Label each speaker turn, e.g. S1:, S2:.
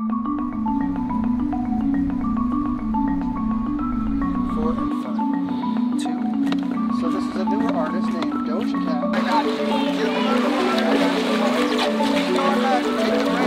S1: 4 and 5. 2. So this is a newer artist named Doja Cat. I got you. Get him under the water. I got you. Going back, take the